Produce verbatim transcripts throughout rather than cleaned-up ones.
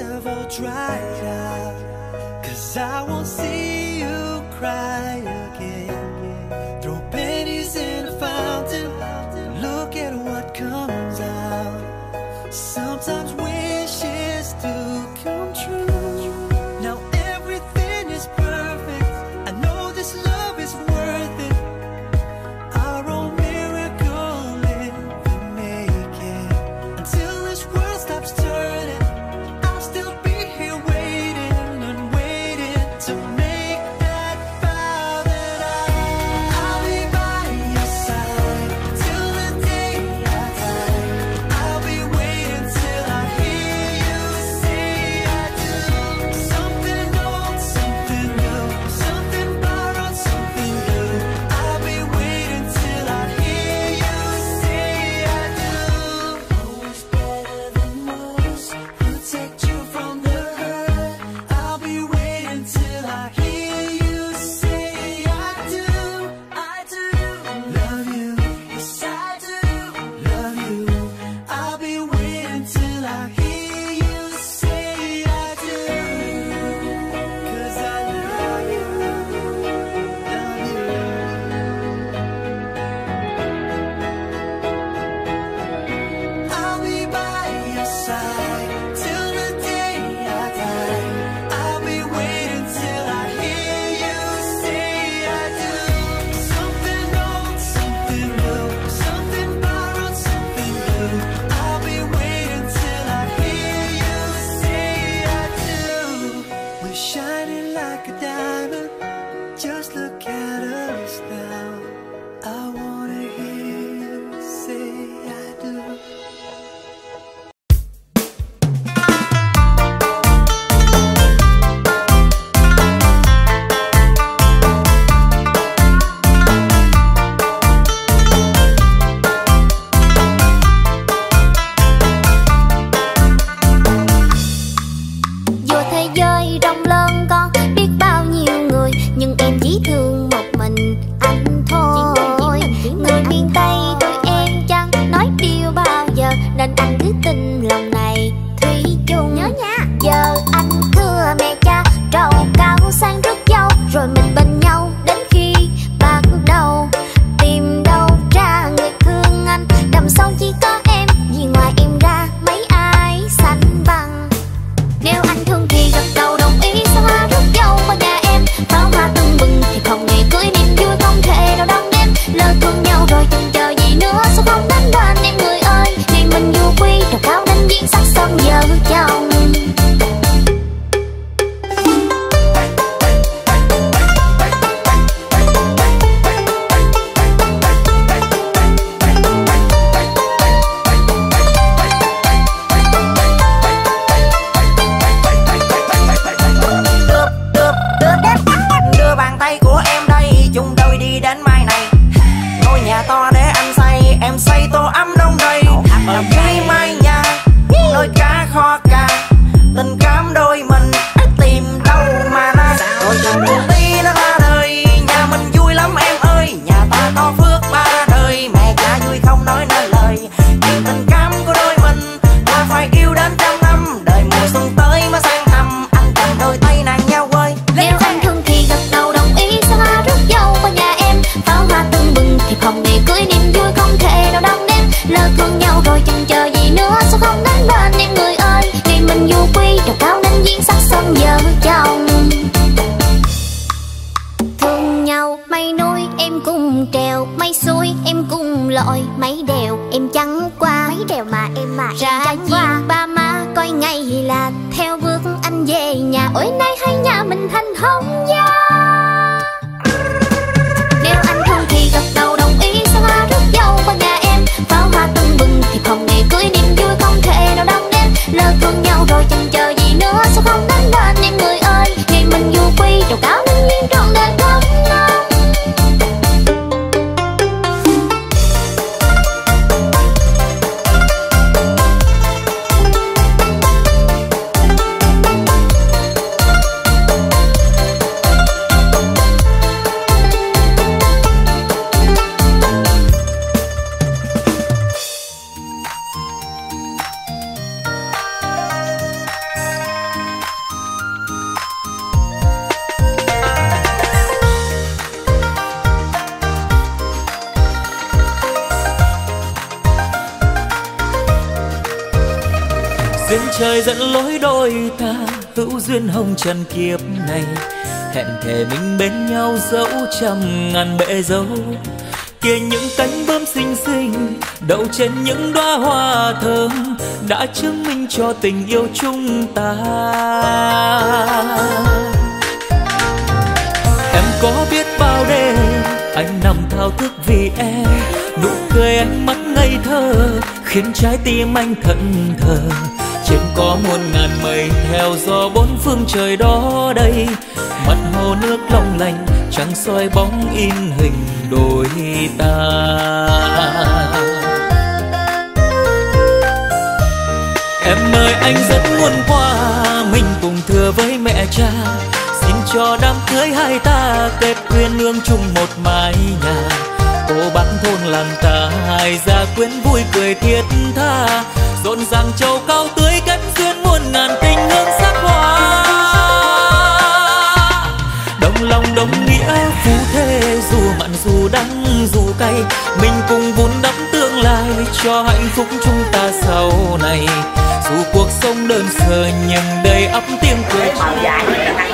have all dried up, 'cause I won't see you cry again. Throw pennies in a fountain, look at what comes out. Sometimes wishes do come true. Now everything is perfect, I know this love is worth it. Our own miracle live and make it. Until this world stops turning, I'll still be here waiting and waiting to make that vow that I, I'll be by your side till the day I die. I'll be waiting till I hear you say I do. Something old, something new, something borrowed, something new. I'll be waiting till I hear you say I do. Always better than most, protect you from the hurt. I'll be waiting till I hear you say I do. I do love you, yes I do love you. I'll be waiting till I hear you say I do. 'Cause I love you, love you. I'll be by your side till the day I die. I'll be waiting till I hear you say I do. Something old, something new, something borrowed, something new. I'll be waiting till I hear you say I do. We're shining like a diamond, just look at us now. I wanna hear you say I do. Dù thế giới rộng lớn có biết bao nhiêu người, nhưng em chỉ thương một mình anh thôi. Người miền Tây tôi em chẳng nói điều bao giờ, nên anh cứ tin lòng này thủy chung. Nhớ nha. Giờ anh thưa mẹ cha, trầu cao sang rước dâu, rồi mình bên nhau đến khi bắt đầu. Tìm đâu ra người thương anh, đằng sau chỉ có em, vì ngoài em ra mấy ai sánh bằng. Nếu anh thương thì gật đầu đồng ý, sao hoa rước dâu qua nhà em. Pháo hoa tưng bừng thì không ngày cưới, niềm vui không thể nào đong đếm. Lỡ thương nhau rồi chần chờ gì nữa, sao không đánh đền em người ơi. Ngày mình du quy trầu cao đánh viên sắc son vợ chồng. Đưa bàn tay của em đây, chung đôi đi đến mai này. Ngôi nhà to để anh xây, em xây tô ấm đông đầy. Ở dưới mái nhà, nơi cá kho cá, tình cảm đôi mình ít tìm đâu mà ra. Rồi chừng buồn tí nó ra đời, nhà mình vui lắm em ơi. Nhà ta có phước ba đời, mẹ cha vui không nói nên lời. Chuyện tình cảm của đôi mình là phải yêu đến trăm năm, đời mùa xuân tới mới sang thăm. Anh cầm đôi tay nàng nhau ơi. Nếu anh thương thì gật đầu đồng ý, sao hoa rước dâu qua nhà em. Pháo hoa tưng bừng thì phòng ngày cưới, niềm vui không thể nào đong đếm. Lỡ thương nhau rồi chần chờ gì nữa, sao không đánh đền em người ơi. Ngày mình du quy trầu cao đánh viên sắc son vợ chồng. Thương nhau mây núi em cùng trèo, mây suối em cùng lội, mấy đèo em chẳng qua, mấy đèo mà em mà ra chiên ba má coi ngày là theo bước anh về nhà. Ôi nay hai nhà mình thành thông gia. Nếu anh thương thì gật đầu đồng ý, sao hoa rước dâu qua nhà em. Pháo hoa tưng bừng thì phòng ngày cưới, niềm vui không thể nào đong đếm. Lỡ thương nhau rồi chần chờ gì nữa, sao không đánh đền em người ơi. Ngày mình du quy trầu cao đánh viên trọn đời không năm. trời dẫn lối đôi ta hữu duyên hồng trần kiếp này, hẹn thề mình bên nhau dẫu trăm ngàn bể dâu. Kia những cánh bướm xinh xinh đậu trên những đóa hoa thơm đã chứng minh cho tình yêu chúng ta. Em có biết bao đêm anh nằm thao thức vì em, nụ cười ánh mắt ngây thơ khiến trái tim anh thẫn thờ. Trên có muôn ngàn mây theo gió bốn phương trời đó đây, mặt hồ nước long lanh trăng soi bóng in hình đôi ta. Em ơi anh rất muốn qua mình cùng thưa với mẹ cha, xin cho đám cưới hai ta kết duyên nương chung một mái nhà. Cô bác thôn làng ta hai gia quyến vui cười thiết tha, rộn ràng châu cao tưới kết duyên muôn ngàn tình hương sắc hoa. Đồng lòng đồng nghĩa phú thế dù mặn dù đắng dù cay, mình cùng vun đắp tương lai cho hạnh phúc chúng ta sau này. Dù cuộc sống đơn sơ nhưng đầy ắp tiếng cười. Mời dài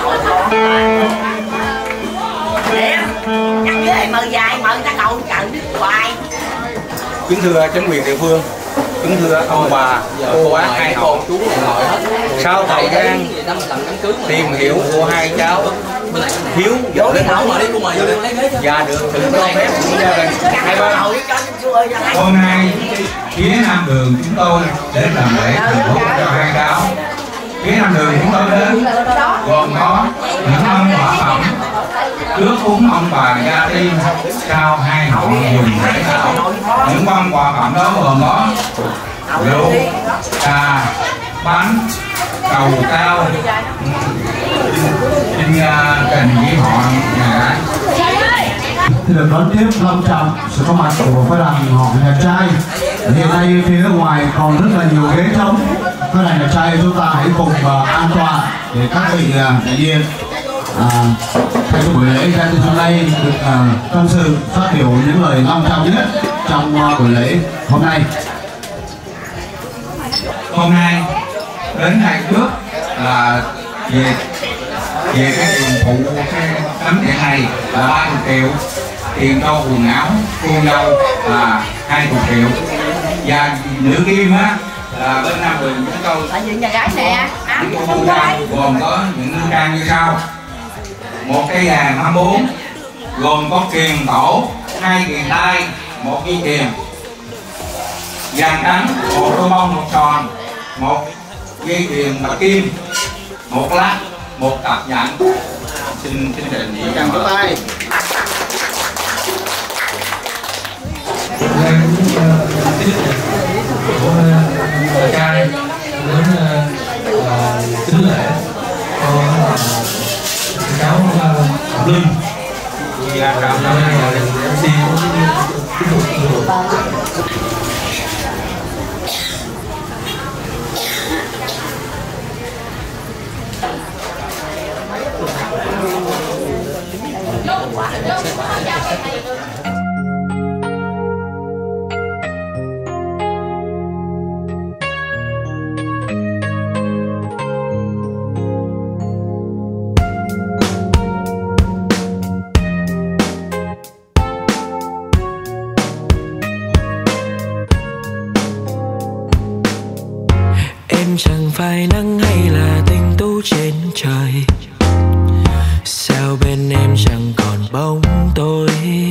nhắc với mời dài mời ta cậu trận hoài. Kính thưa chính quyền địa phương, kính thưa ông bà, cô bác hai hậu, sau thời gian tìm hiểu của hai cháu Hiếu đến và được sự cho phép của gia đình hai bên, hôm nay phía Nam Đường chúng tôi đến làm lễ thành phúc cho hai cháu. Phía Nam Đường chúng tôi đến gồm có những mâm quả phẩm trước cúng ông bà gia tiên, sau hai hậu dùng để thảo. Những mâm quà phẩm đó gồm có rượu, trà, bánh, cầu cao, xin trình với họ nhà gái. Thì được đón tiếp long trọng sự có mặt của phái đoàn họ nhà trai. Hiện nay phía ngoài còn rất là nhiều ghế trống. Phái đoàn nhà trai chúng ta hãy cùng uh, an toàn để các vị uh, đại diện uh, thay cho buổi lễ ra từ hôm nay được uh, tâm sự phát biểu những lời long trọng nhất trong uh, buổi lễ hôm nay. Hôm nay đến ngày trước là về về cái tiền phụ cái tấm tiền này là ba mươi triệu, tiền cho quần áo cô dâu là hai mươi triệu, và nữ kim á là bên Nam Đường chúng tôi tại vì nhà gái nè những cô dâu gồm có những nữ trang như sau: một cây vàng hai mươi bốn gồm có kiềng tổ, hai kiềng tay, một dây kiềng vàng trắng, một đôi bông một tròn, một dây kiềng bạc kim, một lắc, một cặp nhẫn. Xin xin đề nghị cầm vỗ tay. Của trai đến kính lễ cho cháu Ngọc Linh. Dạ, cảm ơn em xê tiếp tục. Chẳng phải nắng hay là tinh tú trên trời, sao bên em chẳng còn bóng tôi.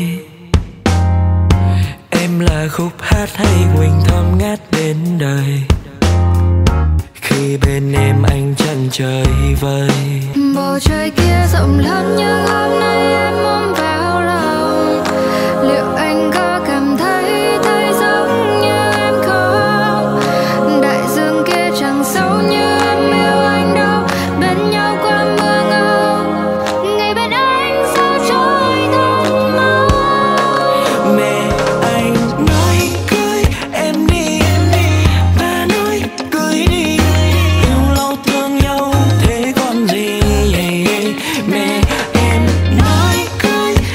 Em là khúc hát hay quỳnh thơm ngát đến đời, khi bên em anh chẳng trời vơi. Bầu trời kia rộng lớn nhưng hôm nay em ôm vào lòng, liệu anh có cảm thấy thấy giống như em không? Đại dương kia chẳng sâu như em yêu anh đâu, bên nhau qua mưa ngâu, ngày bên anh sao trôi thật mau. Mẹ anh nói cưới em đi, ba nói cưới đi, yêu lâu thương nhau thế còn gì. Mẹ em nói cưới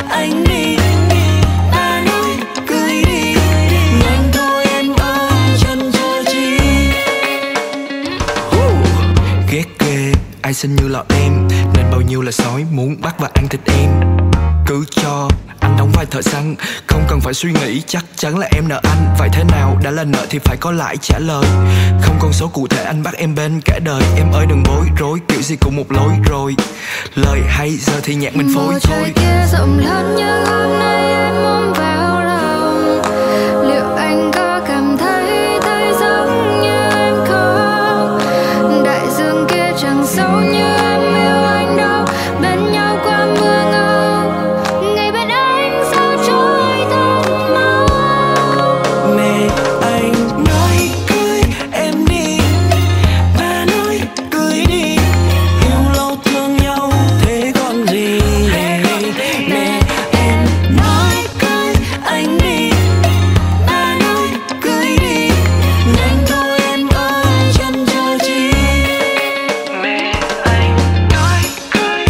ai xinh như là em, nên bao nhiêu là sói muốn bắt và ăn thịt em. Cứ cho anh đóng vai thợ săn, không cần phải suy nghĩ, chắc chắn là em nợ anh. Vậy thế nào đã là nợ thì phải có lãi trả lời. Không con số cụ thể anh bắt em bên cả đời. Em ơi đừng bối rối, kiểu gì cũng một lối rồi. Lời hay giờ thì nhạc mình phối thôi. Trời kia rộng lớn như hôm nay em ôm vào lòng. Liệu anh có cảm thấy thấy giống như em không? Đại dương kia chẳng sâu như em yêu anh đâu. Bên nhau qua mưa ngâu, ngày bên anh sao trôi thật mau. Mẹ anh nói cưới em đi, ba nói cưới đi, yêu lâu thương nhau thế còn gì. Mẹ em nói cưới anh đi, ba nói cưới đi, nhanh thôi em ơi chân chờ chi. Mẹ anh nói cưới,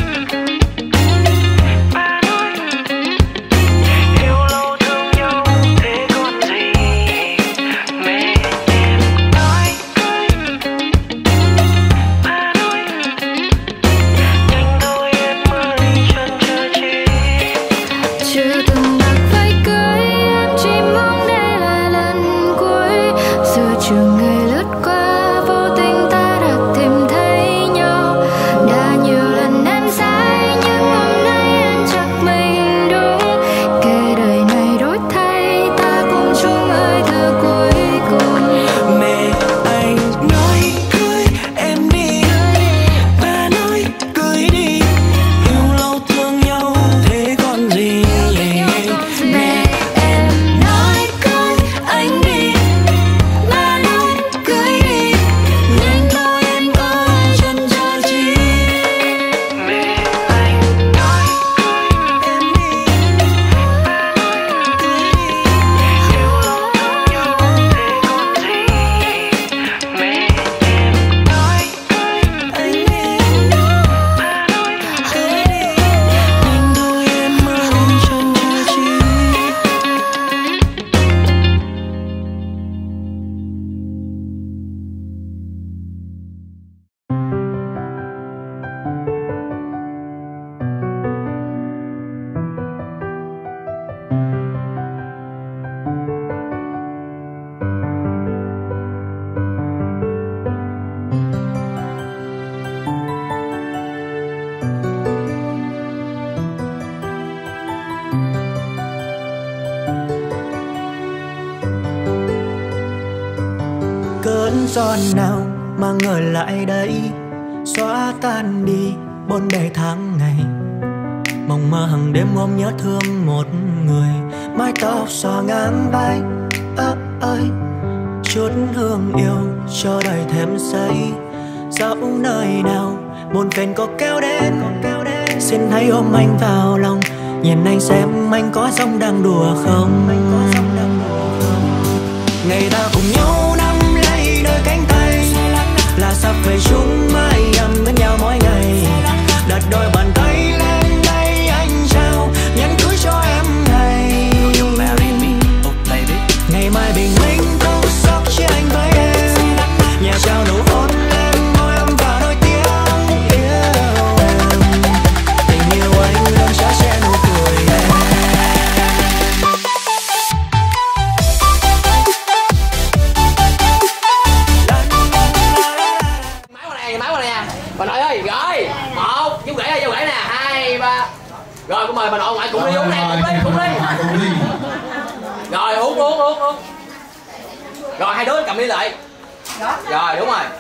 ba nói yêu lâu thương nhau thế còn gì. Mẹ em nói cưới, ba nói nhanh thôi em ơi chân chờ chi. Chưa từng đặt váy cưới, em chỉ mong đây là lần cuối. Giữa trường ngày lướt qua, vô tình ta đã tìm thấy nhau. Đã nhiều lần em sai, nhưng hôm nay em chắc mình đúng. Kể đời này đổi thay, ta cùng chung hơi thở cuối cùng. Mẹ anh nói cưới em đi, ba nói cưới đi, yêu lâu thương nhau thế còn gì. Mẹ em nói cưới anh đi, ba nói cưới đi, nhanh thôi em ơi chân chờ chi. Mẹ anh nói cưới em đi, ba nói cưới đi, yêu lâu thương nhau thế còn gì. Mẹ em nói cưới anh đi, ba nói cưới đi, nhanh thôi em ơi chân chờ chi. Cơn gió nào mà ngờ lại đây, xóa tan đi bốn bề tháng ngày. Mộng mơ hàng đêm ôm nhớ thương một người, mái tóc xõa ngang vai. Ơ ơi, chút hương yêu cho đời thêm say. Dẫu nơi nào buồn phiền có kéo đến, xin hãy ôm anh vào lòng. Nhìn anh xem anh có giống đang đùa không. Ngày ta cùng nhau nắm lấy đôi cánh tay, là sắp về chung mãi ấm bên nhau mỗi ngày. Đặt đôi bàn tay lên đây anh trao nhẫn cưới cho em này. Ngày mai bình minh tô sóc chia anh với em, nhà trao nụ hôn lên môi em và đôi tiếng yêu em. Tình yêu anh luôn chở che nụ cười em. Bà nội ơi, rồi một chú rể ơi, chú rể nè, hai ba. Rồi cũng mời bà nội ngoại cũng đi uống nè, cũng đi cũng đi rồi uống uống uống uống. Rồi hai đứa cầm ly lại. Rồi đúng rồi.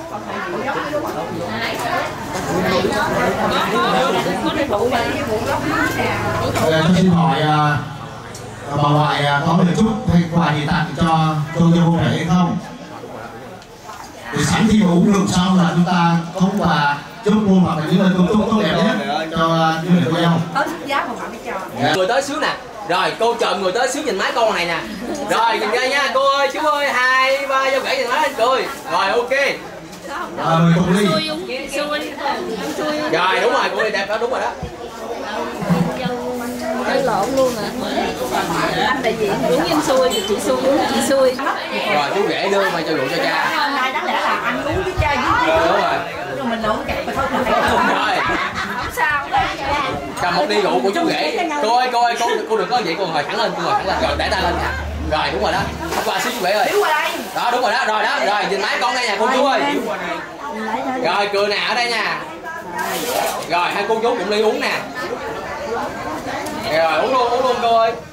Tôi xin hỏi bà ngoại có một chút hay quà gì tặng cho cô dâu cô rể không? Để sẵn khi mà uống rượu xong là chúng ta có quà chúc cô hoặc là những lời chúc tốt đẹp nhất cho những người cô dâu. Tới giá mà phải cho. Người tới xíu nè. Rồi cô chờ người tới xíu nhìn máy con này nè. Rồi nhìn ra nha cô ơi, chú ơi, hai ba dâu rể nhìn máy anh cười. Rồi ok. À, mời cùng đi. Rồi đúng rồi, cô đi đẹp đó, đúng rồi đó. Chơi lộn luôn hả? Anh đại diện uống em xui, chị xui uống chị xui. Rồi chú rể đưa mà cho rượu cho cha. Hôm nay đáng lẽ là anh uống với cha với. Đúng rồi. mình uống kẹt mà thôi rồi không sao cầm một ly rượu của chú rể. Cô ơi cô ơi cô cô đừng có vậy, cô ngồi thẳng lên, cô ngồi thẳng lên rồi để tay lên nha. Rồi đúng rồi đó, hôm qua xíu chú rể ơi. Đó đúng rồi đó, rồi đó, rồi nhìn máy con đây nha cô chú ơi. Rồi cười nè ở đây nha. Rồi hai cô chú cũng ly uống nè. Rồi uống luôn uống luôn cô ơi.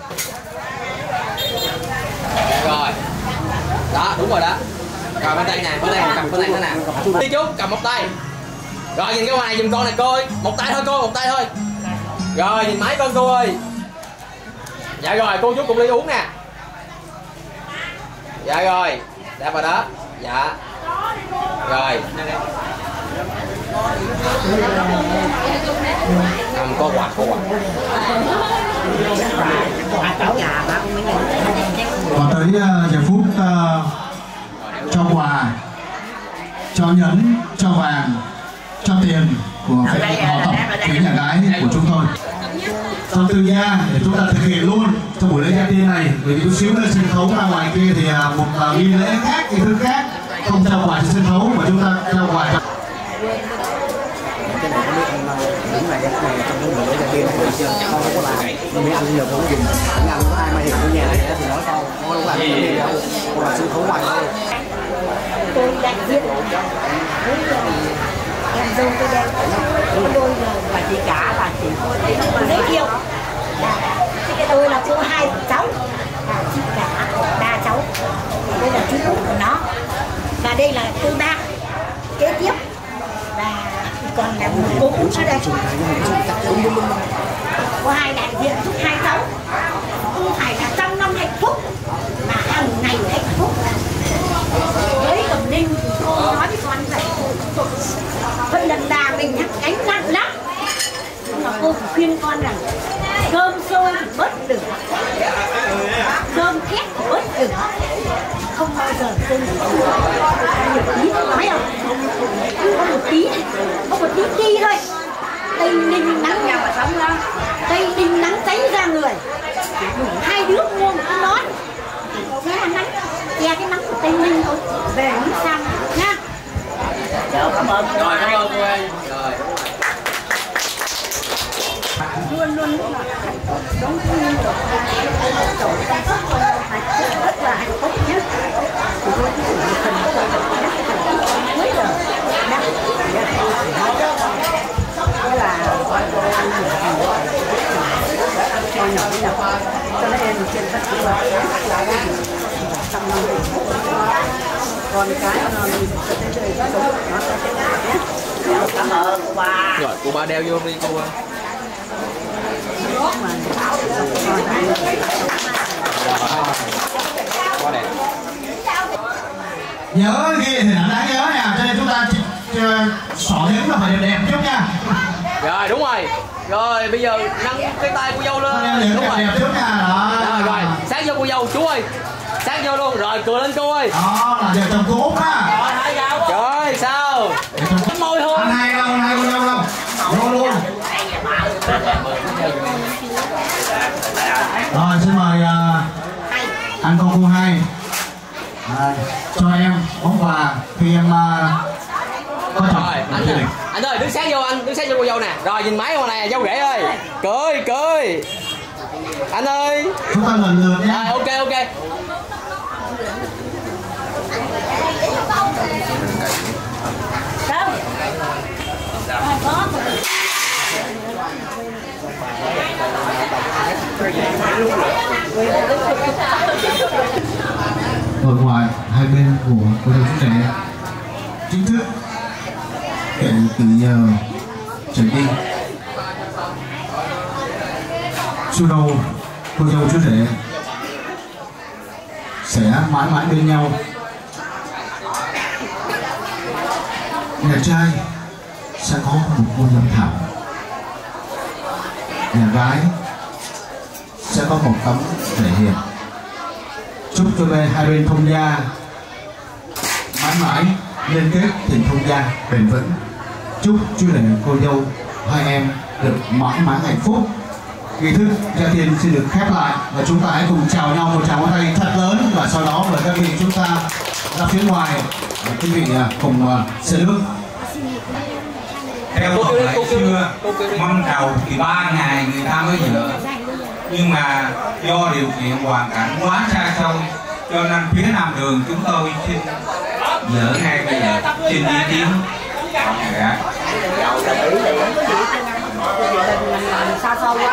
Rồi đó đúng rồi đó. Rồi bên tay nè, bên tay cầm bên tay nữa nè. Đi chú cầm một tay. Rồi nhìn cái ngoài này giùm con này cô ơi. Một tay thôi cô, một tay thôi. Rồi nhìn máy con cô ơi. Dạ rồi cô chú cùng ly uống nè. Dạ rồi đẹp rồi đó. Dạ rồi cầm có quạt có quạt. Và tới uh, giờ phút uh, cho quà, cho nhẫn, cho vàng, cho tiền của họ tộc phía nhà gái của chúng tôi. Trong tư gia để chúng ta thực hiện luôn trong buổi lễ gia tiên này, bởi vì chút xíu lên sân khấu ra ngoài kia thì uh, một uh, nghi lễ khác, nghi thức khác, không trao quà trên sân khấu mà chúng ta trao quà cho. Cái này không biết anh những này cái này trong cái buổi lễ gia tiên này chưa không có làm mấy anh giờ cũng dùng anh ăn có ai mà hiểu cái nhà này thì nói câu không có làm cái gì đâu, còn là sân khấu ngoài thôi. Tôi đại diện em dâu tôi đây có đôi và chị cả và chị tôi giới thiệu tôi là cô hai cháu và chị cả ba cháu, đây là chú út của nó và đây là cô ba kế tiếp và còn là một cô út ở đây. Có hai đại diện chúc hai cháu không phải là trăm năm hạnh phúc mà hàng ngày hạnh phúc. Với Cẩm Ninh thì cô nói với con vậy, vẫn lần đà mình gánh nặng lắm, nhưng mà cô khuyên con rằng cơm sôi thì bớt lửa, cơm khét thì bớt lửa, không bao giờ cơm một tí nói không, có một tí, có một tí đi thôi. Tây Ninh nắng nhà mà sống ra, Tây Ninh nắng cháy ra người, hai đứa mua một cái nón, che nắng, che cái nắng của Tây Ninh thôi, về núi Sam nha. Chào cảm ơn. Rồi cảm ơn cô ơi. Rồi. Luôn luôn lúc nào đóng phim được rất là hạnh phúc nhé. Thì tôi cũng một phần mới rồi đắc thế là ăn được cho nhỏ đi nào cho nên em trên tất cả trăm năm còn cái nó nó sẽ thế nào nhé. Cảm ơn cô ba. Rồi cô ba đeo vô đi cô ơi. Quá đẹp. Nhớ ghi thì đã đáng nhớ nè, cho nên chúng ta xỏ nhẫn là phải đẹp đẹp chút nha. Rồi đúng rồi. Rồi bây giờ nâng cái tay cô dâu lên. Đúng rồi. Đẹp trước nha. Đó. Rồi, rồi sáng vô cô dâu chú ơi. Sáng vô luôn rồi cười lên cô ơi. Đó là giờ chồng cô Út á. Trời sao? Môi thôi. Anh hai đâu, anh hai cô dâu đâu. Vô luôn. Rồi xin mời uh, anh con cô hai à, cho em món quà khi em uh, có chồng. Rồi anh ơi, anh ơi đứng sáng vô anh, đứng sáng vô cô dâu nè. Rồi nhìn máy con này dâu rể ơi. Cười cười. Anh ơi. Chúng ta lần lượt nha. Rồi ok ok. Đâu? Có. Ở ngoài hai bên của cô dâu chú rể chính thức kể từ giờ trở đi, chú dâu cô dâu chú rể sẽ mãi mãi bên nhau. Nhà trai sẽ có một hôn nhân thảo, nhà gái sẽ có một tấm thể hiện. Chúc cho bên hai bên thông gia mãi mãi liên kết tình thông gia bền vững. Chúc chú rể cô dâu hai em được mãi mãi hạnh phúc. Nghi thức gia tiên xin được khép lại và chúng ta hãy cùng chào nhau một tràng pháo tay thật lớn, và sau đó mời các vị chúng ta ra phía ngoài và quý vị cùng xe nước. theo luật lệ xưa mâm trầu thì ba ngày người ta mới dỡ, nhưng mà do điều kiện hoàn cảnh quá xa xôi cho nên phía Nam Đường chúng tôi xin dỡ ngay bây giờ, xin ý kiến dạ. Xa xôi quá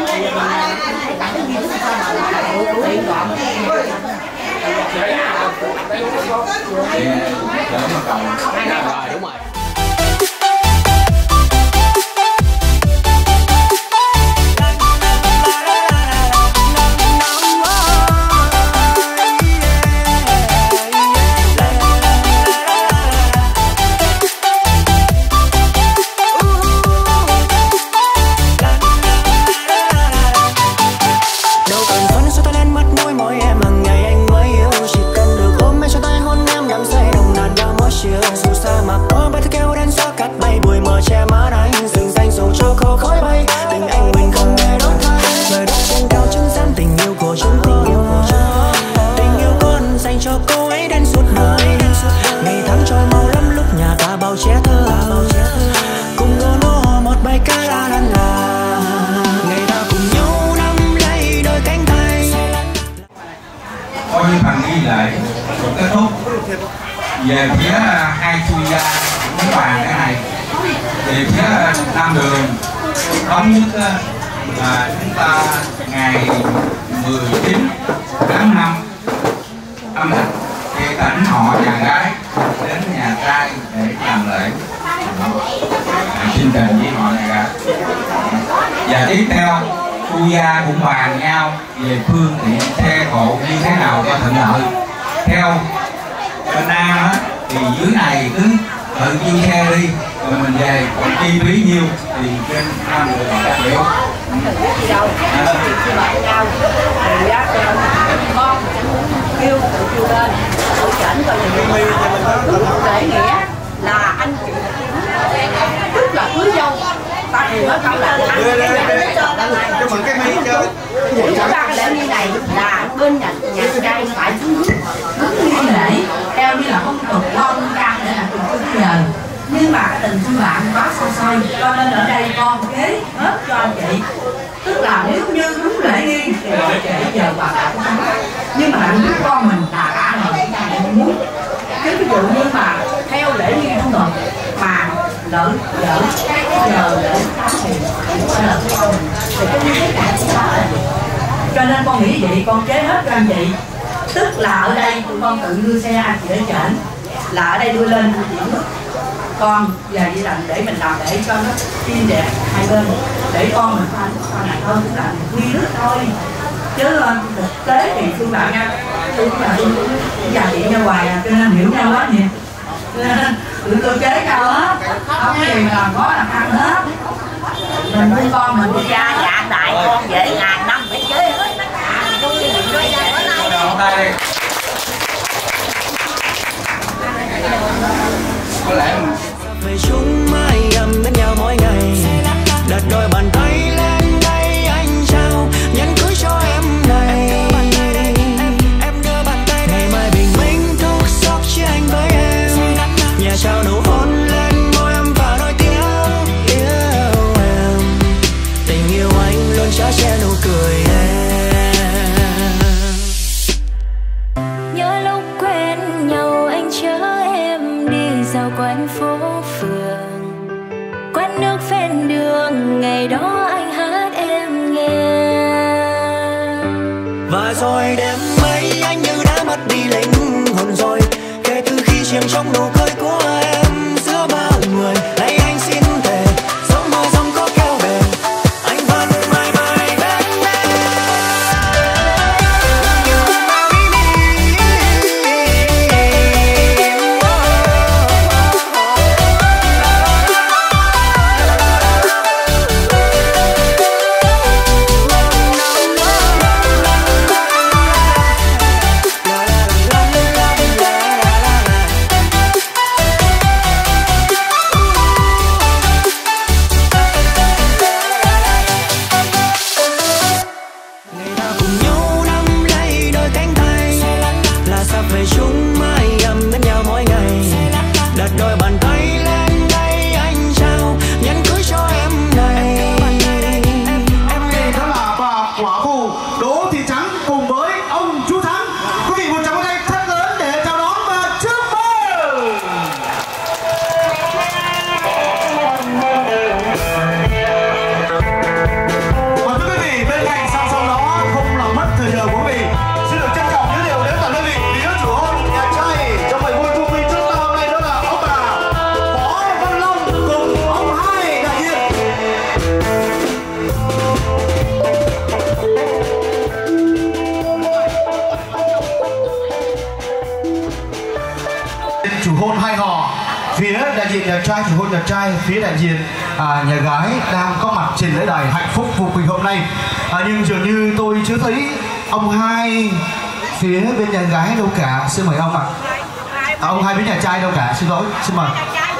rồi đúng rồi. Kết thúc về phía hai chui gia cũng bàn cái này, về phía Nam Đường thống nhất là chúng ta ngày mười chín tháng năm âm lịch thì tỉnh họ nhà gái đến nhà trai để làm lễ xin trình với họ nhà gái. Và tiếp theo chui gia cũng bàn nhau về phương tiện xe cộ như thế nào cho thuận lợi. Theo bên Nam á thì dưới này cứ tự chi xe đi rồi mình về, còn chi phí nhiêu thì trên Nam Đường họ chịu. Con kêu kêu lên tự chỉnh coi để nghĩa là anh chị tức là cưới dâu ta thì nói câu là anh cho mừng cái mi cho chúng ta cái lễ nghi này là bên nhà nhà trai phải hướng hướng lễ theo như là không tục con ca để là từ giờ, nhưng mà tình thương bạn quá xa xôi cho nên ở đây con kế hết cho anh chị, tức là nếu như đúng lễ nghi thì chị giờ bà đã không có, nhưng mà đừng biết con mình là cả đời chúng ta không muốn, chứ ví dụ như mà theo lễ nghi không được mà lỡ lỡ giờ lỡ tám thì cũng là con mình thì cái như thế này cũng là cho nên con nghĩ vậy con chế hết cho anh chị, tức là ở đây tụi con tự đưa xe anh chị để chỉnh là ở đây đưa lên con giờ đi làm để mình làm để cho nó xinh đẹp hai bên để con mình phải sau này hơn cũng là quy đức thôi, chứ thực tế thì phương bạn nha tôi là tôi già chị nhau hoài à, cho nên hiểu nhau hết nhỉ, tụi tôi chế nhau hết không có gì mà làm có làm ăn hết, mình nuôi con mình nuôi cha dạ đại con dễ ngàn năm phải chế hết có lẽ về chúng mãi ấm bên nhau mỗi ngày, đặt đôi bàn tay lên đây anh trao nhẫn cưới cho em này, em đưa bàn tay ngày mai bình minh thúc giục chia anh với em, nhà trao nụ hôn lên môi em và đôi tiếng yêu em, tình yêu anh luôn chở che nụ cười em. Nhớ lúc quen nhau anh chở em đi dạo quanh phố phường, quán nước ven đường ngày đó anh hát em nghe, và rồi đêm ấy anh như đã mất đi linh hồn rồi, kể từ khi chìm trong nụ cười của em giữa bao người, nay anh xin thề giống mơ giống có keo bền anh vẫn mãi mãi bên em. chủ hôn hai họ, phía đại diện nhà trai chủ hôn nhà trai, phía đại diện à, nhà gái đang có mặt trên lễ đài hạnh phúc vô quỳnh hôm nay. À, nhưng dường như tôi chưa thấy ông hai phía bên nhà gái đâu cả. Xin mời ông ạ. À, ông hai bên nhà trai đâu cả. Xin lỗi, xin mời.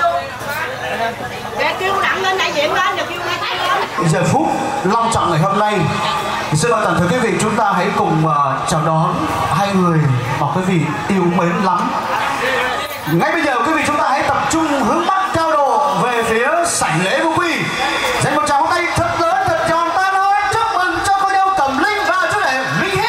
Để kêu nặng lên đại diện lên, được kêu ngay tay lên. Giờ phút long trọng ngày hôm nay, xin mời toàn thể quý vị chúng ta hãy cùng uh, chào đón hai người mà quý vị yêu mến lắm. Ngay bây giờ quý vị chúng ta hãy tập trung hướng mắt cao độ về phía sảnh lễ Vô Quy. Dành một tràng tay thật lớn, thật tròn ta nói chúc mừng cho cô dâu Cẩm Linh và chú rể Minh Hiếu.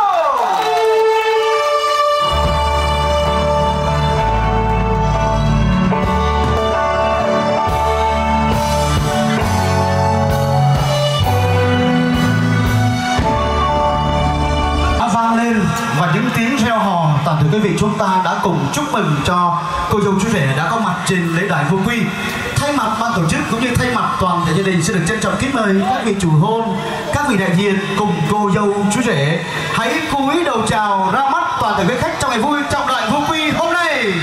Vang lên và những tiếng reo hò, toàn thể quý vị chúng ta đã cùng chúc mừng cho cô dâu chú rể đã có mặt trên lễ đài Vô Quy. Thay mặt ban tổ chức cũng như thay mặt toàn thể gia đình xin được trân trọng kính mời các vị chủ hôn, các vị đại diện cùng cô dâu chú rể hãy cúi đầu chào ra mắt toàn thể quý khách trong ngày vui trọng đại Vô Quy hôm nay.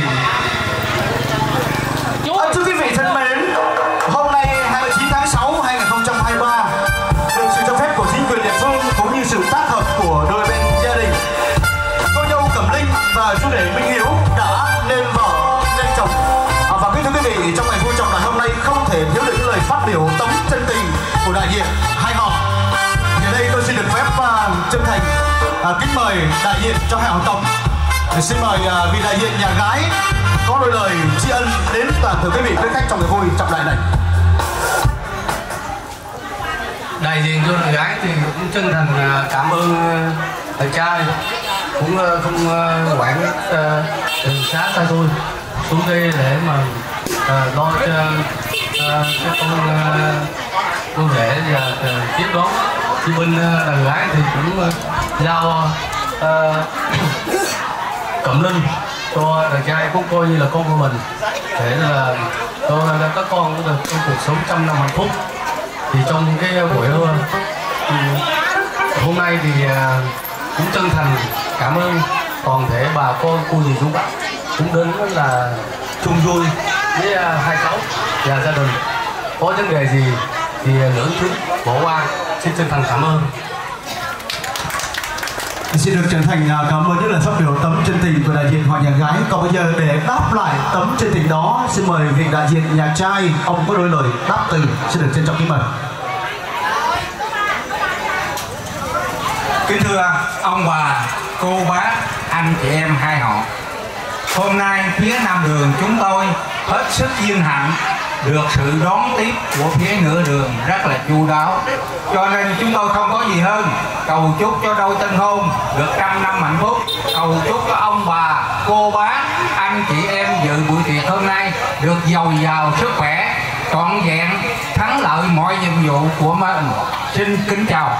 À, thưa quý vị thân mến, hôm nay hai mươi chín tháng sáu năm hai nghìn không trăm hai mươi ba, được sự cho phép của chính quyền địa phương cũng như sự tác hợp của đôi bên gia đình, cô dâu Cẩm Linh và chú rể Minh Hiếu đã nên vợ nên chồng. À, và kính thưa quý vị, trong ngày vui trọng đại hôm nay không thể thiếu được những lời phát biểu tấm chân tình của đại diện hai họ. Giờ đây tôi xin được phép uh, chân thành uh, kính mời đại diện cho hai họ chồng. Xin mời uh, vị đại diện nhà gái có đôi lời tri ân đến toàn thể quý vị quý khách trong ngày vui trọng đại này. Đại diện cho người gái thì cũng chân thành cảm ơn thầy trai, cũng không quản đường xá xa tôi xuống đây để mà lo cho các con cô rể và tiếp đón. Thì bên đàn gái thì cũng giao Cẩm Linh cho đàn trai cũng coi như là con của mình, để là cho các con cũng được trong cuộc sống trăm năm hạnh phúc. Thì trong cái buổi hôm nay thì cũng chân thành cảm ơn toàn thể bà con cô dì chú bác cũng đến là chung vui với hai cháu và gia đình. Có vấn đề gì thì lưỡng thứ bỏ qua, xin chân thành cảm ơn. Xin được chân thành cảm ơn những lời phát biểu tấm chân tình của đại diện họ nhà gái. Còn bây giờ để đáp lại tấm chân tình đó, xin mời vị đại diện nhà trai, ông có đôi lời đáp từ, xin được trân trọng kính mời. Kính thưa ông bà, cô bác, anh chị em hai họ, hôm nay phía Nam Đường chúng tôi hết sức vinh hạnh được sự đón tiếp của phía nửa đường rất là chu đáo, cho nên chúng tôi không có gì hơn cầu chúc cho đôi tân hôn được trăm năm hạnh phúc, cầu chúc cho ông bà, cô bác, anh chị em dự buổi tiệc hôm nay được dồi dào sức khỏe, trọn vẹn thắng lợi mọi nhiệm vụ của mình. Xin kính chào.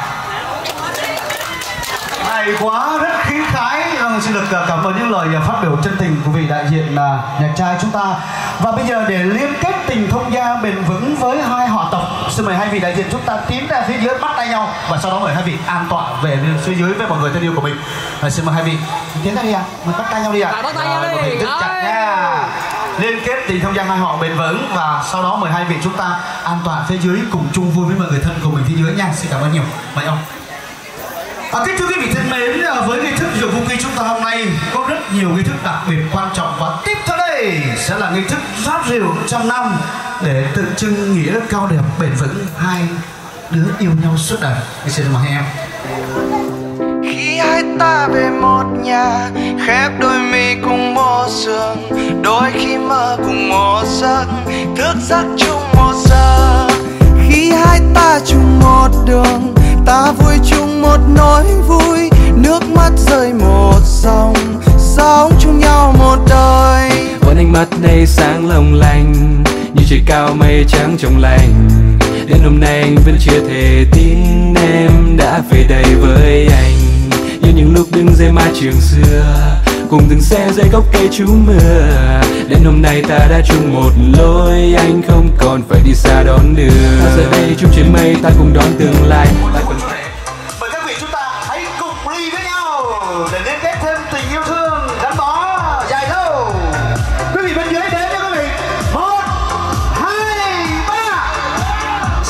Hay quá, rất khí khái. Vâng, xin được cảm ơn những lời phát biểu chân tình của vị đại diện nhà trai chúng ta. Và bây giờ để liên kết tình thông gia bền vững với hai họ tộc, xin mời hai vị đại diện chúng ta tiến ra phía dưới bắt tay nhau, và sau đó mời hai vị an tọa về phía dưới với mọi người thân yêu của mình. Và xin mời hai vị tiến ra đi ạ, à. Mình bắt tay nhau đi ạ. À. Bắt tay nhau đi. Một hình thức chặt nha. Liên kết tình thông gia hai họ bền vững, và sau đó mời hai vị chúng ta an tọa phía dưới cùng chung vui với mọi người thân của mình phía dưới nha. Xin cảm ơn nhiều. Mời ông. À, kính thưa quý vị thân mến, với nghi thức dự Vô Quy chúng ta hôm nay có rất nhiều nghi thức đặc biệt quan trọng, và tiếp theo đây sẽ là nghi thức rót rượu trăm năm để tượng trưng nghĩa cao đẹp bền vững hai đứa yêu nhau suốt đời. Xin mời hai em. Khi hai ta về một nhà, khép đôi mi cùng một giường, đôi khi mơ cùng một giấc, thức giấc chung một giờ. Khi hai ta chung một đường, ta vui chung một nỗi vui, nước mắt rơi một dòng, sống chung nhau một đời. Còn ánh mắt này sáng long lanh như trời cao mây trắng trong lành. Đến hôm nay anh vẫn chưa thể tin em đã về đây với anh, như những lúc đứng dưới mái trường xưa, cùng từng xe dưới gốc cây trú mưa. Đến hôm nay ta đã chung một lối, anh không còn phải đi xa đón đưa. Ta giờ đây chung trên mây, ta cùng đón tương lai. Ta còn... Mời các vị chúng ta hãy cùng ly với nhau để liên kết thêm tình yêu thương gắn bó dài lâu. Quý vị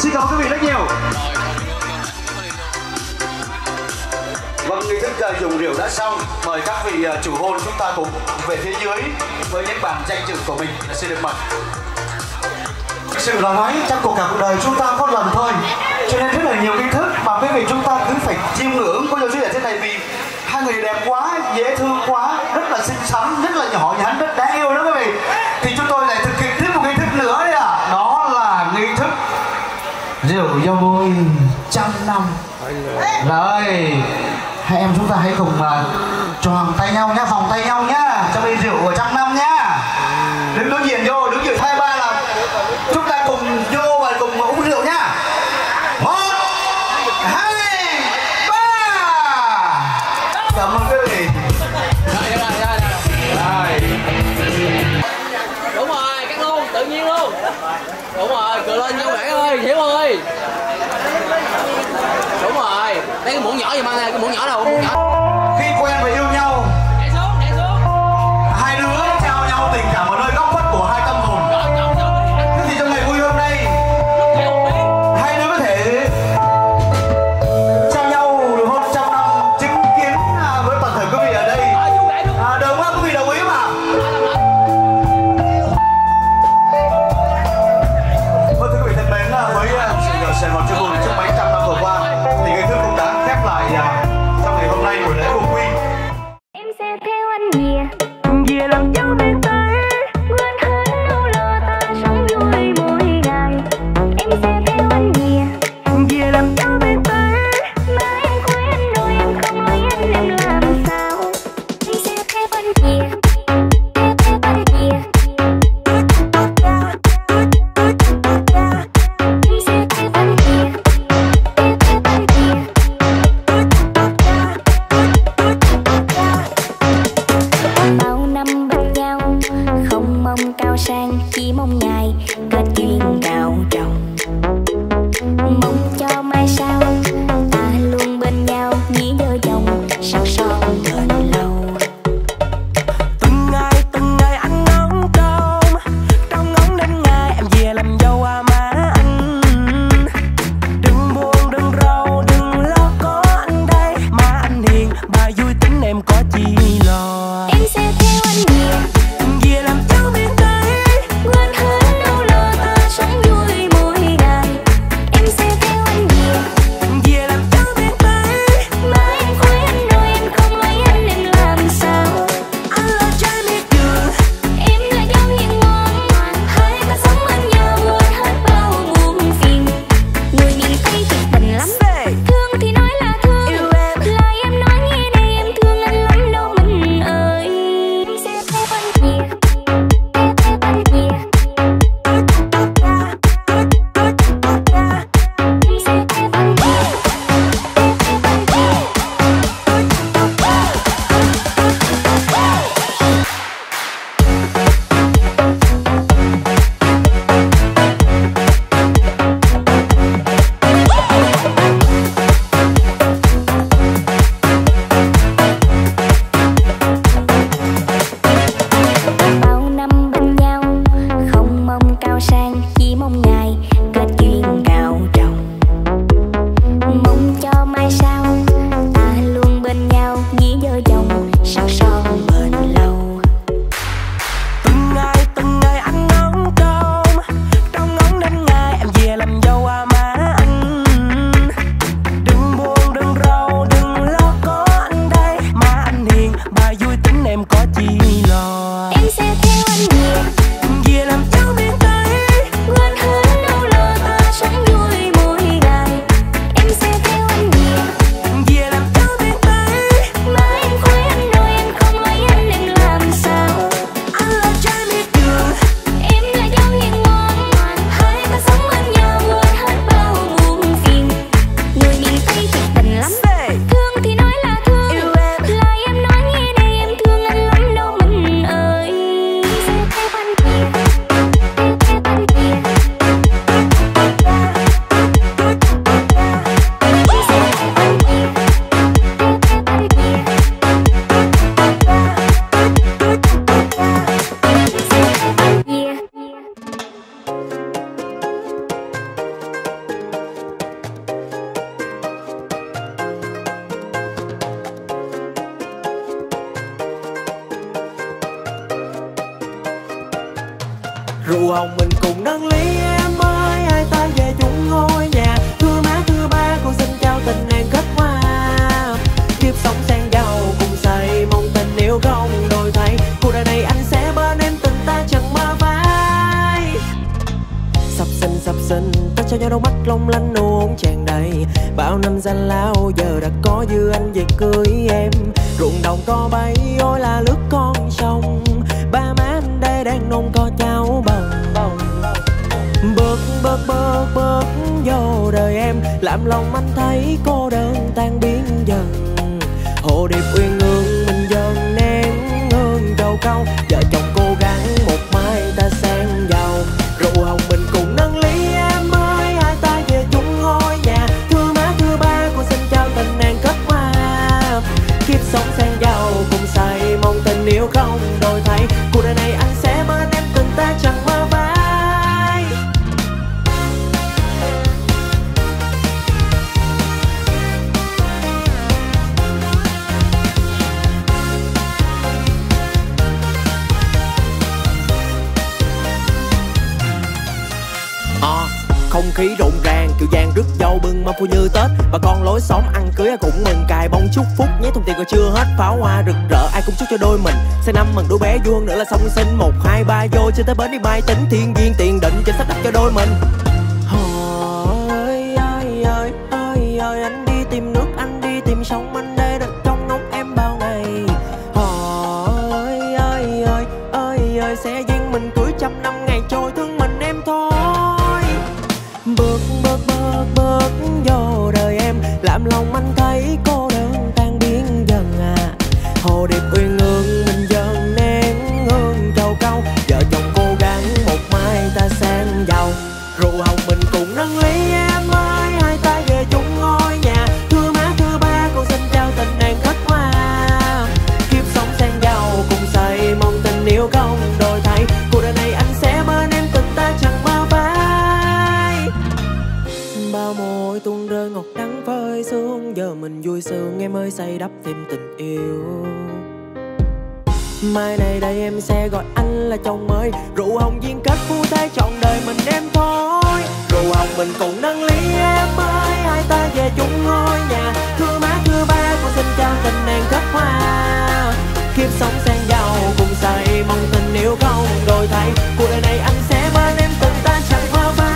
xin cảm ơn quý vị rất nhiều. Vâng, nghi thức uh, dùng rượu đã xong. Mời các vị uh, chủ hôn chúng ta cùng về phía dưới với những bàn danh dự của mình. Xin được mời. Thực sự là nói trong cuộc cả cuộc đời chúng ta có lần thôi, cho nên rất là nhiều nghi thức mà quý vị chúng ta cứ phải chiêm ngưỡng. Cô dâu chú ở trên này vì hai người đẹp quá, dễ thương quá, rất là xinh xắn, rất là nhỏ nhắn, rất đáng yêu đó quý vị. Thì chúng tôi lại thực hiện tiếp một nghi thức nữa đấy ạ. À. Đó là nghi thức rượu dâu bôi trăm năm. Rồi, hai em chúng ta hãy cùng uh, choàng tay nhau nhá, vòng tay nhau nhá, trong ly rượu của trăm năm nhá. Đứng đối diện vô, đứng giữa hai ba là chúng ta cùng vô và cùng uống rượu nhá. Một, hai, ba. Cảm ơn quý vị. Rồi, rồi, rồi, rồi. Đúng rồi, cắt luôn, tự nhiên luôn. Đúng rồi, cười lên nhau rể ơi, Hiếu ơi. Đúng rồi, đây cái muỗng nhỏ gì mang này, cái muỗng nhỏ đâu, muỗng nhỏ. Khi quen và yêu nhau, nhảy xuống, nhảy xuống. Hai đứa trao nhau tình cảm ở nơi góc khuất của hai tâm hồn. Thế thì trong ngày vui hôm nay, hai đứa có thể trao nhau được hôn trăm năm, chứng kiến với toàn thể quý vị ở đây. À, được quá, quý vị đồng ý mà. Vâng, thưa quý vị thân mến, với sự sẻ một chia buồn trước mấy trăm năm vừa qua, thì nghi thức cũng đã khép lại trong ngày hôm nay. rượu hồng mình cùng nâng ly em ơi, hai ta về chung ngôi nhà. Thưa má thưa ba con xin chào tình nàng kết hoa. Kiếp sống sang giàu cùng say mong tình yêu không đổi thay. Cuộc đời này anh sẽ bên em tình ta chẳng mơ phai. Sắp sinh sắp sinh ta cho nhau đôi mắt long lanh nụ hôn tràn đầy. Bao năm danh lao giờ đã có dư anh về cưới em. Ruộng đồng có bay ôi là lướt con sông. Ba má anh đây đang nôn co cháu bồng bồng. Bước bước bước bước vô đời em, làm lòng anh thấy cô đơn tan biến dần. Hồ điệp uyên ương mình dần nén hương trầu câu. Vợ chồng cố gắng một mai ta sang giàu. Rượu hồng mình cùng nâng ly em ơi, hai ta về chung ngôi nhà. Thưa má thưa ba con xin chào tình nàng kết hoa. Kiếp sống sang giàu cùng say mong tình yêu không đổi thay. Cuộc đời này anh sẽ bên em tình ta chẳng mơ phai. À, không khí rộn ràng kiểu vàng rước dâu bưng mâm phu như Tết. Bà con lối xóm ăn cưới ai cũng mừng, cài bông chúc phúc nhé thông tiền còn chưa hết. Pháo hoa rực rỡ ai cũng chúc cho đôi mình. Sang năm mừng đứa bé vuông nữa là song sinh. Một hai ba vô trên tới bến đi mai tính thiên duyên tiền định trên sắp đặt cho đôi mình. Ôi ơi ơi ơi ơi anh đi tìm nước anh đi tìm sông, anh đây đặt trong nóng em bao ngày. Ôi ơi ơi ơi ơi sẽ duyên mình cưới trăm năm ngày trôi thương mình em thôi. Bước bước bước bước vô đời em, làm lòng anh thấy cô đơn tan biến dần à. Hồ điệp uyên ương mình dần nén hương trầu câu. Vợ chồng cố gắng một mai ta sang giàu. Rượu hồng mình cùng nâng ly em ơi, hai ta về chung ngôi nhà. Thưa má thưa ba con xin chào tình nàng kết hoa. Kiếp sống sang giàu cùng say mong tình yêu không đổi thay. Cuộc đời này anh sẽ bên em tình ta chẳng mơ phai. Bao môi tuôn rơi ngọt đắng phơi sương. Giờ mình vui sướng em ơi say đắp thêm tình yêu. Mai này đây em sẽ gọi anh là chồng mới. Rượu hồng duyên kết phu thê trọn đời mình em thôi. Rượu hồng mình cùng nâng ly em ơi, hai ta về chung ngôi nhà. Thưa má thưa ba con xin chào tình nàng kết hoa. Kiếp sống sang giàu cùng say mong tình yêu không đổi thay. Cuộc đời này anh sẽ bên em tình ta chẳng mơ phai.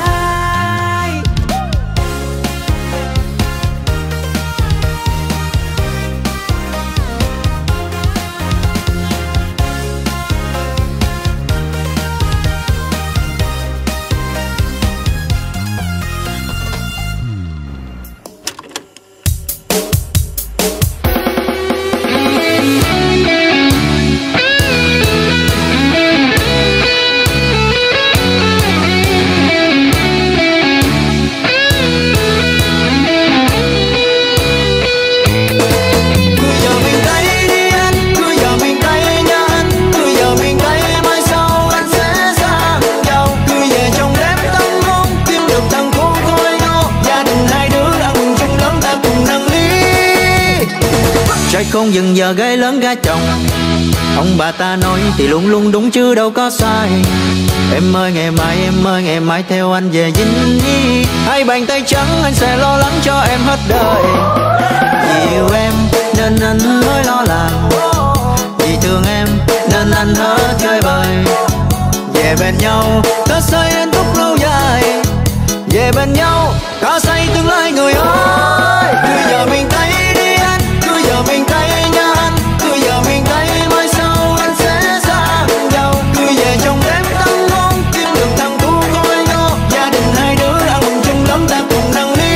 Trai không dừng giờ gái lớn gái chồng. Ông bà ta nói thì luôn luôn đúng chứ đâu có sai. Em ơi ngày mai em ơi ngày mai theo anh về Vinh Nhi. Hai bàn tay trắng anh sẽ lo lắng cho em hết đời. Vì yêu em nên anh mới lo làm. Vì thương em nên anh hết chơi bời. Về bên nhau ta xây hạnh phúc lâu dài. Về bên nhau ta xây tương lai người ơi. Cứ giờ mình tay đi anh, cứ giờ mình tay nha anh. Cứ giờ mình tay mai sau anh sẽ xa giàu. Cứ về trong đêm tăng ngon kiếm được thằng cu coi nho. Gia đình hai đứa ăn mừng chung lắm ta cùng nâng ly.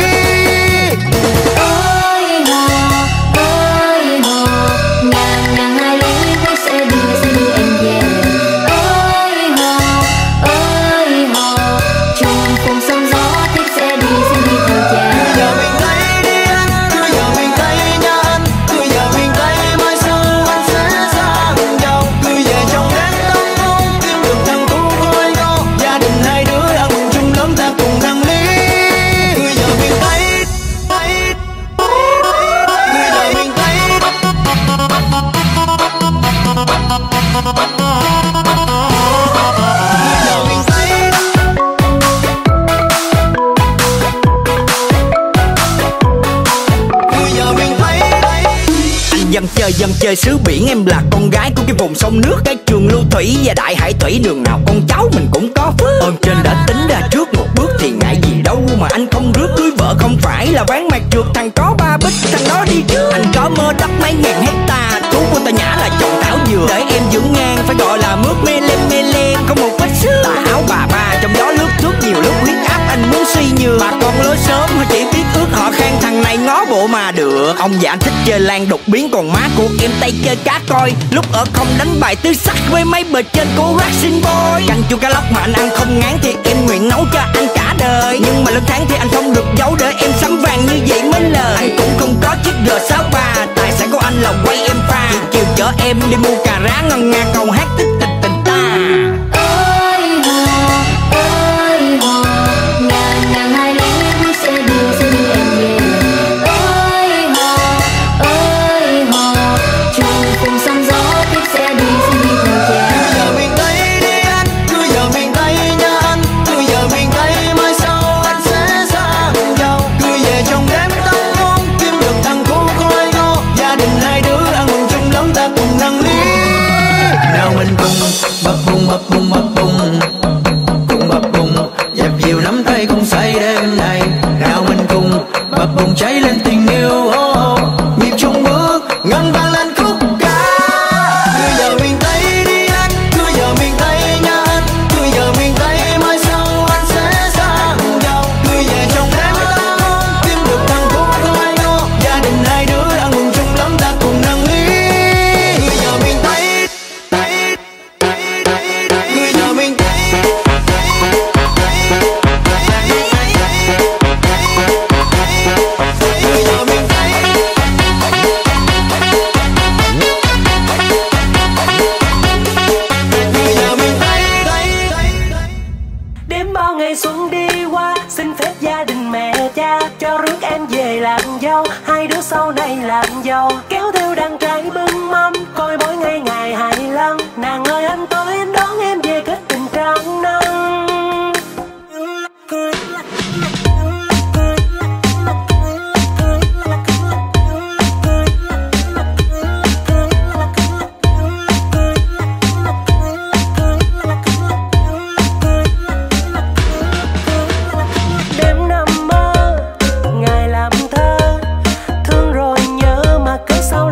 Ôi hồ, ôi hồ, ngàn ngàn hai ly tôi sẽ đưa sẽ đưa em về. Ôi hồ, ôi hồ, chung cùng sóng gió thích sẽ đi sẽ đi theo cha. Giờ mình thấy nơi dân chơi xứ biển. Em là con gái của cái vùng sông nước, cái trường lưu thủy và đại hải thủy. Đường nào con cháu mình cũng có phước. Ơn trên đã tính ra trước một bước thì ngại gì đâu mà anh không rước. Cưới vợ không phải là ván mặt trượt, thằng có ba bích thằng đó đi trước. Anh có mơ đất mấy ngàn hecta, thú của ta nhã là chọn thảo dừa. Để em dưỡng ngang phải gọi là mướt mê lên mê len, không một vết xước. Tà áo bà ba trong gió lướt thước, nhiều lúc huyết áp anh muốn suy nhược. Bà con lối sớm họ chỉ biết ước họ khen thằng này ngó bộ mà được. Ông già thích chơi lan đột biến, còn má của em tay chơi cá coi. Lúc ở không đánh bài tứ sắc với mấy bờ trên cô Racing Boy. Canh chua cá lóc mà anh ăn không ngán thì em nguyện nấu cho anh cả đời. Nhưng mà lương tháng thì anh không được giấu, để em sắm vàng như vậy mấy lời. Anh cũng không có chiếc G sáu ba, tài sản của anh là quay em pha. Chiều chiều chở em đi mua cà rá ngon nga, cầu hát tích tình tình ta. Ơi hò, ơi hò, ngàn ngàn hai lúa sẽ đưa sẽ đưa em về. Ơi hò, ơi hò, trường cùng sóng gió tiếp sẽ đi sẽ đi theo cha. Cứ giờ miền Tây đi anh, cứ giờ miền Tây nha anh, cứ giờ miền Tây mai sau anh sẽ xa giàu. Cứ về trong đêm tăng ngon, kiếm được thằng cu khói ngô. Gia đình hai đứa ăn mừng chung lắm ta cùng nâng ly. Nào mình cùng bập bùng bập bùng bập bùng, cùng bập bùng dẹp dìu nắm tay cùng say đêm này. Nào mình cùng bập bùng cháy lên tình yêu, oh, oh. Nhịp chung bước ngân vang lên khúc ca. Cứ giờ miền Tây đi anh, cứ giờ miền Tây nha anh, cứ giờ miền Tây mai sau anh sẽ xa giàu. Cứ về trong đêm tăng ngon, kiếm được thằng cu khói ngô. Gia đình hai đứa ăn mừng chung lắm ta cùng nâng ly. Cứ giờ miền Tây, Tây, Tây, Tây, Tây. Cứ giờ miền Tây, Tây, Tây, Tây, Tây, Tây. Cứ giờ miền Tây. Đêm bao ngày xuân đi qua, xin phép gia đình mẹ cha cho rước em về làm dâu. Hai đứa sau này làm giàu, kéo theo đàn trai bưng mâm, coi mỗi ngày ngày hài lắm. Nàng ơi anh tới anh đón em về kết tình trăng nắng. Đêm nằm mơ, ngày làm thơ, thương rồi nhớ mà cứ sau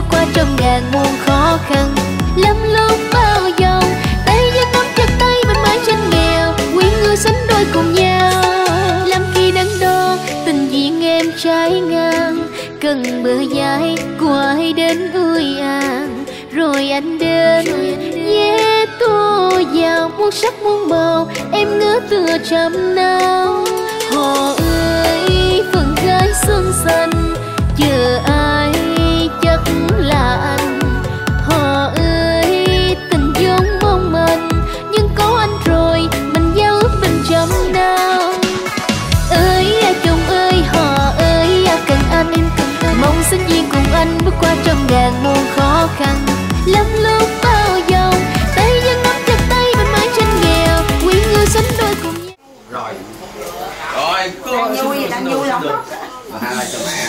bước qua trong ngàn muôn khó khăn. Lắm lúc bao vòng tay vẫn nắm chặt tay bên mái tranh nghèo, quyến người sánh đôi cùng nhau. Lắm khi đắn đo tình duyên em trái ngang, cần bờ vai của ai đến ươi an. Rồi anh đến nhé tôi vào muôn sắc muôn màu, em ngỡ tựa trăm nào. Họ ơi phường gái xuân xanh, chờ ai chắc là anh. Họ ơi tình vốn mong manh, nhưng có anh rồi mình giao ước tình trăm nào. Ơi à chồng ơi họ ơi à cần anh em cần anh, mong xin duyên cùng anh bước qua trong ngàn muôn khó khăn. Lắm lúc bao vòng tay vẫn nắm chặt tay bên mái tranh nghèo, quyến người sánh đôi cùng nhau. Rồi rồi đang vui gì đang vui lắm đó. Hai cho mẹ.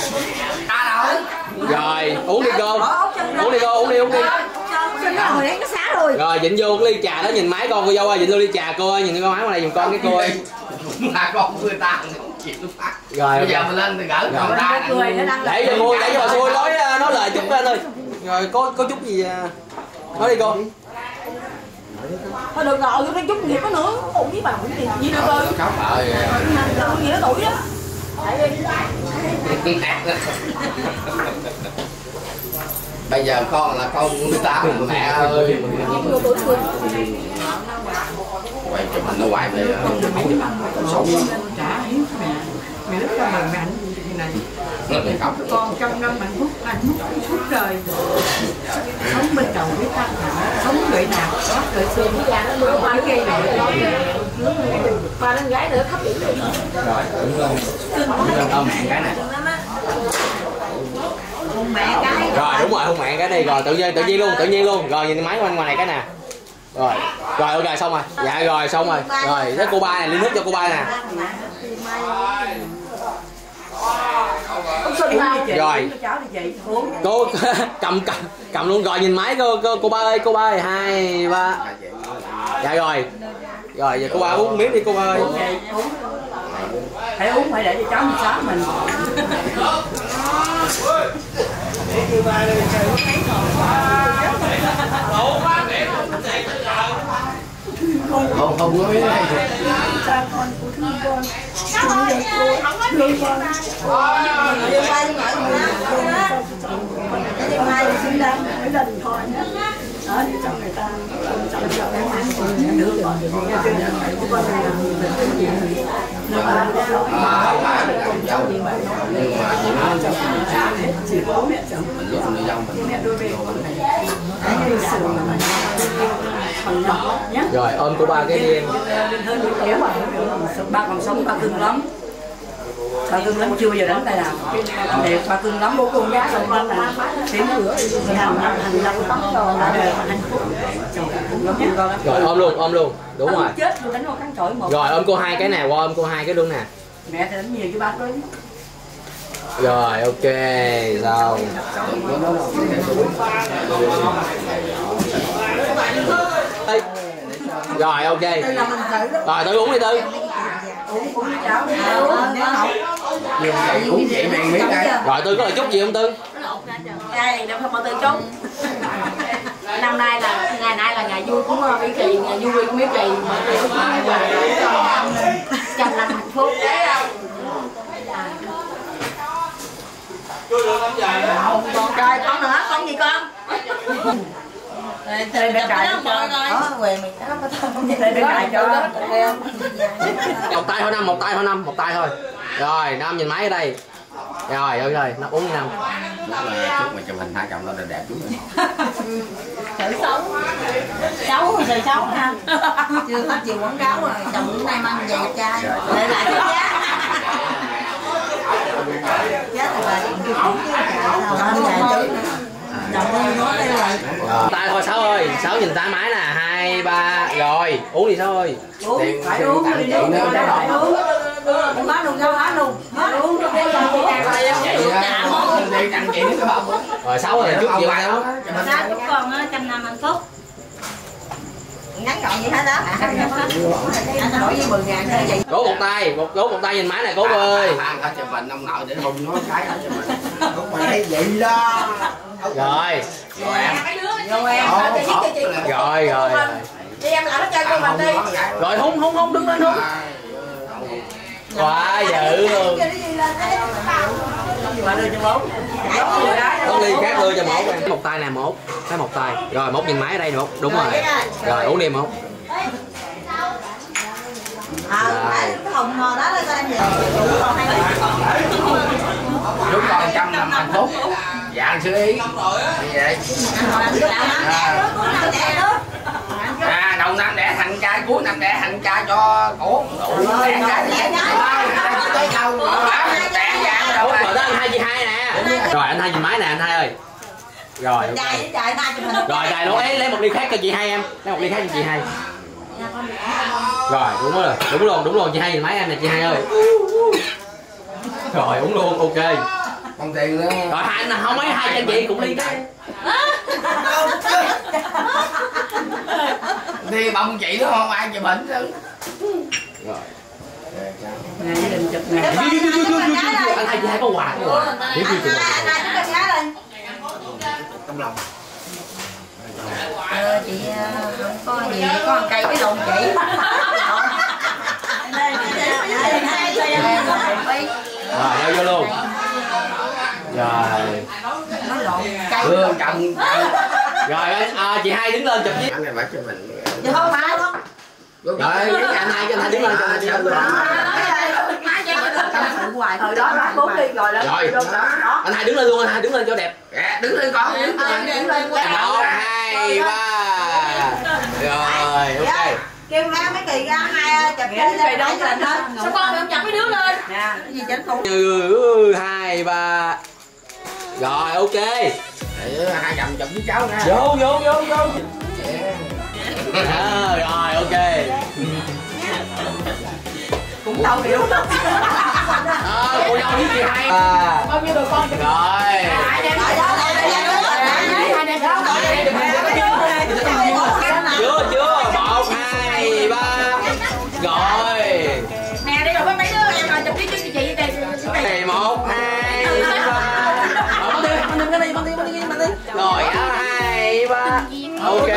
Rồi uống đi cô, uống đi cô, uống đi uống đi. Rồi đấy nó xá rồi. Rồi dịnh vô cái ly trà đó, nhìn máy con cô dâu ơi, dịnh vô ly trà cô ơi, nhìn cái máy qua này giùm con cái cô ơi. Mà con người ta không chịu phát. Rồi bây giờ mình lên thì gỡ con ra. Để cho cô, để cho bà xui nói nói lời chút anh ơi. Rồi có có chút gì nói đi cô. Thôi được rồi, tôi đang chút nghiệp có nữa. Ủa với bà cũng gì gì được rồi. Khóc rồi. Tôi gì nó tuổi đó. Bây giờ con là con người ta mẹ ơi. Quay chụp mình nó hoài về sống. Mẹ lúc cho mẹ hạnh phúc như này. Con trăm năm hạnh phúc, hạnh phúc suốt đời. Sống bên đầu với ta, sống gợi nạp, đó gợi xương. Nó qua gây này, qua lên gái nữa khắp biển. Rồi, đúng rồi. Ôm mẹ cái này. Hôn mẹ cái. Rồi đúng rồi, hôn mẹ cái đi, rồi tự nhiên tự nhiên luôn, tự nhiên luôn. Rồi nhìn máy quanh ngoài này cái nè. Rồi, rồi ok xong rồi. Dạ rồi xong rồi. Rồi, cái cô ba này ly nước cho cô ba nè. Rồi. Cô cầm cầm cầm luôn rồi, nhìn máy cô cô, cô ba ơi, cô ba ơi, hai ba. Dạ rồi. Rồi giờ cô ba uống miếng đi cô ba ơi. Phải uống phải để cho cháu mình sáng mình. Không không có biết này. Con của thương con. Thương được cô, thương con. Đi qua đi ngồi con. Đi qua đi xứng đáng mỗi lần thôi nhé. Đó để cho người ta chọn chọn cái máng của nhà nước rồi. Chứ con này là mình cái gì nó ba nó con cháu gì mà nhưng mà chỉ nói cho chỉ bố mẹ chồng mình lúc người dân mình mẹ đôi bên con này cái như sự mà mình còn nhỏ nhé. Rồi ôm cô ba cái đi em. Hơn những kéo mà ba còn sống ba cưng lắm. Ba cưng lắm chưa bao giờ đánh tay nào. Để ba cưng lắm bố con giá rồi con là xém nữa làm hành long tóc rồi là đều hạnh phúc. Rồi ôm luôn, ôm luôn. Đúng rồi. Chết tôi đánh con cắn chổi một. Rồi ôm cô hai cái nè, qua ôm cô hai cái luôn nè. Mẹ thì đánh nhiều chứ bác đó. Rồi ok, sao? Ê. Rồi ok. Rồi tôi uống đi Tư. Rồi Tư có lời chúc gì không Tư? Đây, đâu không có Tư chúc. Năm nay là ngày nay là ngày vui của Mỹ Kỳ, ngày vui của Mỹ Kỳ mà Tư chúc trăm năm hạnh phúc. Rồi con nữa, con gì con? Thì mẹ cài cho đó về mình đó có không vậy để cài cho một tay thôi Năm, một tay thôi Năm, một tay thôi. Rồi Năm nhìn máy ở đây. Rồi ok rồi, nó uống Năm. Đó là chúc mà chụp hình hai chồng nó đẹp chút rồi. Chữ xấu xấu rồi xấu ha. Chưa hết chiều quảng cáo rồi chồng bữa nay mang về đẹp trai lại lại chút giá giá là Rồi, tay thôi Sáu ơi, Sáu nhìn tay máy nè, hai ba rồi, uống đi Sáu ơi. Uống, phải uống, phải uống, phải uống. Uống hết luôn, hết luôn. Hết uống cho cái gì đi tặng chị cái bông. Rồi Sáu ơi, chúc gì Sáu? Sáu chúc con trăm năm hạnh phúc. Ngắn gọn vậy hết đó. Anh đổi với mười ngàn thôi vậy. Cố một tay, một cố một tay nhìn máy này Cố ơi. Ăn cho mình ông nội để hùng nó cái cho mình. Không phải vậy đó. Rồi. Rồi em. Rồi em. Rồi rồi. Đi em lại nó chơi con mình đi. Rồi hung hung hung đứng lên hung. Quá dữ luôn. Mà đưa cho bốn. Có ly khác đưa cho một. Một tay nè một. Cái một tay. Rồi một nhìn máy ở đây một. Đúng rồi. Rồi uống đi một. À, cái hồng mò đó là sao em vậy? Đúng còn trăm năm hạnh phúc. Dạ anh xử ý. Như vậy. À, đầu năm đẻ thành trai, cuối năm đẻ thành trai cho cổ. Đẻ trai đẻ tới đâu đẻ dạng đâu. Rồi đó anh hai chị hai nè. Rồi anh hai chị máy nè anh hai ơi. Rồi ok. Rồi đây nó lấy lấy một ly khác cho chị hai em. Lấy một ly khác cho chị hai. Rồi đúng rồi, đúng luôn, đúng luôn chị hai nhìn máy em nè chị hai ơi. Rồi uống luôn, ok. Còn tiền nữa. Rồi hai anh không mấy hai cho chị cũng ly cái. Thì bông chị nó không ai chịu bệnh chứ. Rồi. Nè gia đình chụp nè. Anh hai chị hai có quà cái quà. Trong lòng. Ờ, chị không có gì, có một cây cái lồn chị. Rồi leo vô luôn. Rồi. Nó lộn cây. Hương chồng. Rồi à, chị hai đứng lên chụp với. Anh này bắt cho mình. Chị không phải không? Rồi anh hai anh hai đứng lên cho anh đứng lên. Hoài hồi đó là bốn đi rồi đó. Rồi. Anh hai đứng lên luôn, anh hai đứng lên cho đẹp. Dạ, đứng lên con. Đứng lên. một, hai, ba. Rồi, ok. Kêu ra mấy kỳ ra hai chụp cái này đâu lên đó. Sao con không chụp mấy đứa lên? Nè, cái gì chỉnh phụ. hai, ba. Rồi, ok. Để hai chồng chụp với cháu nha. Vô, vô, vô, vô. À, rồi, ok. Cũng tao hiểu. Ờ, cô dâu với chị hai. À. Bao nhiêu rồi con? Rồi. Chưa, chưa. Một, hai, ba. Rồi. Nè, đây rồi mấy đứa em rồi chụp với chị chị đây. Một, hai, ba. Bắn đi, bắn đi, bắn đi, bắn đi, bắn đi, bắn đi. Rồi, hai, ba. Ok.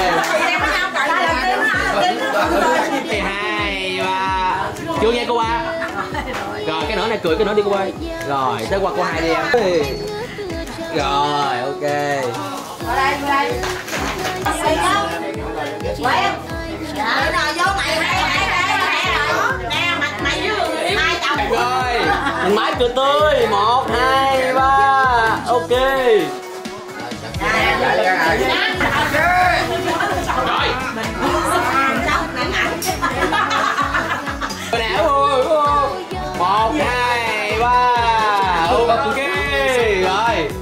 Hai, ba. Chưa nghe cô ba. Rồi cái nữa này cười cái nữa đi cô ơi. Rồi tới qua cô hai đi em. Rồi ok. Qua đây, qua đây. Quay không? Quay không? Dạ. Rồi vô mày hai hai hai hai. Nè mặt mày với hai chồng. Rồi. Mình máy cười tươi. Một, hai, ba. Ok. Rồi. Nè ơi. Một, hai, ba. Ok. Rồi.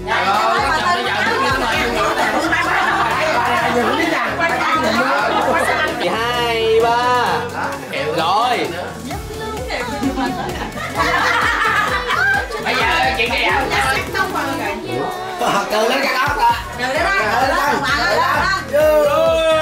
Hai, ba. Rồi. Bây giờ chuyện gì đâu. Từ lên cái đó. Từ lên đó. Từ lên đó.